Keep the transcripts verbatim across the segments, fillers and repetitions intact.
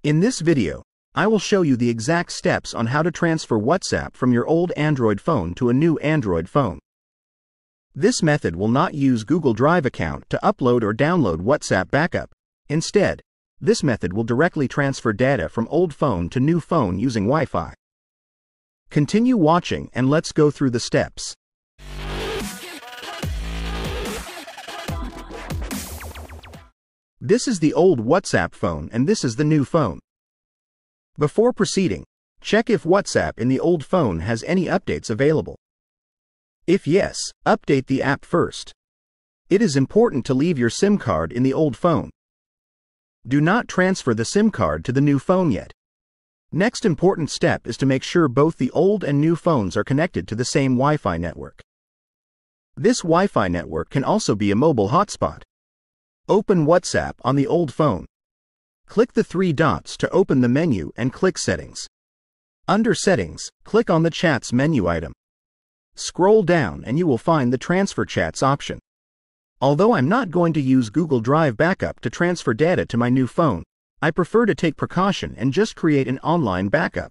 In this video, I will show you the exact steps on how to transfer WhatsApp from your old Android phone to a new Android phone. This method will not use Google Drive account to upload or download WhatsApp backup. Instead, this method will directly transfer data from old phone to new phone using Wi-Fi. Continue watching and let's go through the steps. This is the old WhatsApp phone and this is the new phone. Before proceeding, check if WhatsApp in the old phone has any updates available. If yes, update the app first. It is important to leave your SIM card in the old phone. Do not transfer the SIM card to the new phone yet. Next important step is to make sure both the old and new phones are connected to the same Wi-Fi network. This Wi-Fi network can also be a mobile hotspot. Open WhatsApp on the old phone. Click the three dots to open the menu and click Settings. Under Settings, click on the Chats menu item. Scroll down and you will find the Transfer Chats option. Although I'm not going to use Google Drive backup to transfer data to my new phone, I prefer to take precaution and just create an online backup.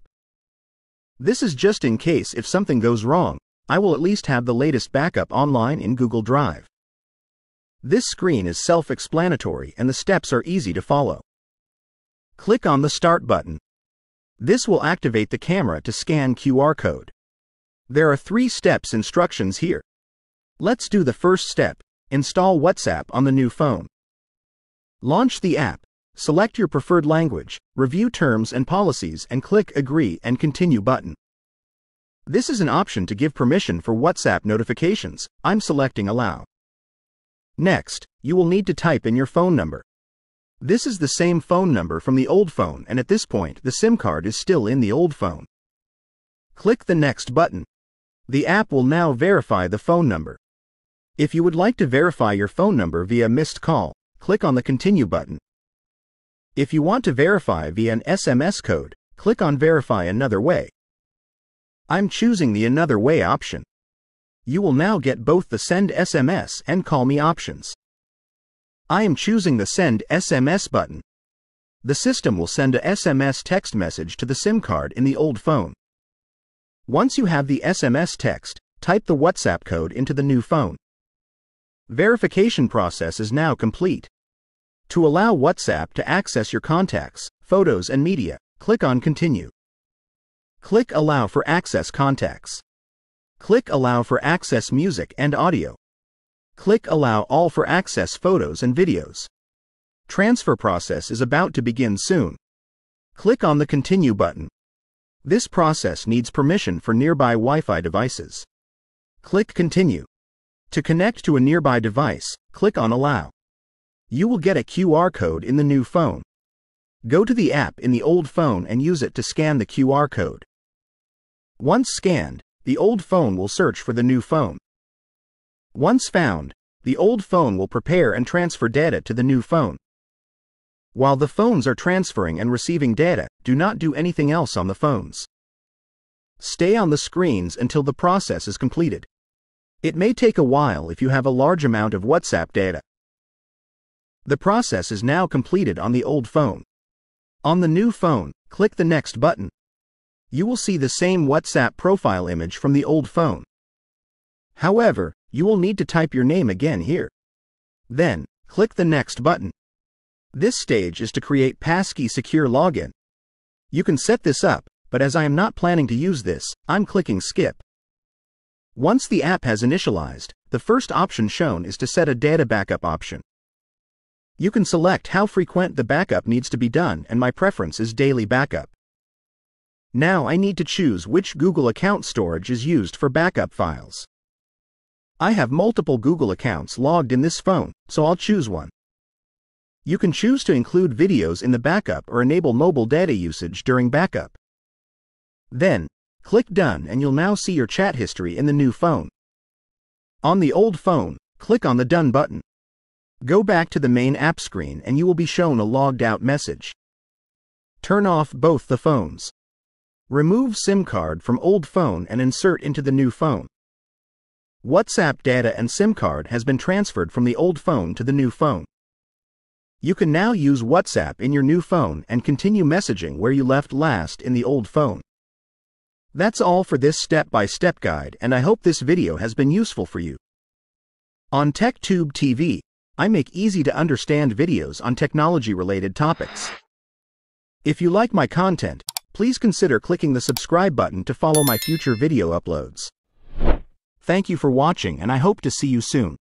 This is just in case if something goes wrong, I will at least have the latest backup online in Google Drive. This screen is self-explanatory and the steps are easy to follow. Click on the Start button. This will activate the camera to scan Q R code. There are three steps instructions here. Let's do the first step, install WhatsApp on the new phone. Launch the app, select your preferred language, review terms and policies and click Agree and Continue button. This is an option to give permission for WhatsApp notifications. I'm selecting Allow. Next, you will need to type in your phone number. This is the same phone number from the old phone and at this point the SIM card is still in the old phone. Click the Next button. The app will now verify the phone number. If you would like to verify your phone number via missed call, click on the Continue button. If you want to verify via an S M S code, click on Verify Another Way. I'm choosing the Another Way option. You will now get both the Send S M S and Call Me options. I am choosing the Send S M S button. The system will send a S M S text message to the SIM card in the old phone. Once you have the S M S text, type the WhatsApp code into the new phone. Verification process is now complete. To allow WhatsApp to access your contacts, photos and media, click on Continue. Click Allow for access contacts. Click Allow for access music and audio. Click Allow all for access photos and videos. Transfer process is about to begin soon. Click on the Continue button. This process needs permission for nearby Wi-Fi devices. Click Continue. To connect to a nearby device, click on Allow. You will get a Q R code in the new phone. Go to the app in the old phone and use it to scan the Q R code. Once scanned, the old phone will search for the new phone. Once found, the old phone will prepare and transfer data to the new phone. While the phones are transferring and receiving data, do not do anything else on the phones. Stay on the screens until the process is completed. It may take a while if you have a large amount of WhatsApp data. The process is now completed on the old phone. On the new phone, click the Next button. You will see the same WhatsApp profile image from the old phone. However, you will need to type your name again here. Then, click the Next button. This stage is to create passkey secure login. You can set this up, but as I am not planning to use this, I'm clicking Skip. Once the app has initialized, the first option shown is to set a data backup option. You can select how frequent the backup needs to be done and my preference is daily backup. Now I need to choose which Google account storage is used for backup files. I have multiple Google accounts logged in this phone, so I'll choose one. You can choose to include videos in the backup or enable mobile data usage during backup. Then, click Done and you'll now see your chat history in the new phone. On the old phone, click on the Done button. Go back to the main app screen and you will be shown a logged out message. Turn off both the phones. Remove SIM card from old phone and insert into the new phone. WhatsApp data and SIM card has been transferred from the old phone to the new phone. You can now use WhatsApp in your new phone and continue messaging where you left last in the old phone. That's all for this step-by-step guide, and I hope this video has been useful for you. On TechTube T V, I make easy-to-understand videos on technology-related topics. If you like my content, please consider clicking the subscribe button to follow my future video uploads. Thank you for watching, and I hope to see you soon.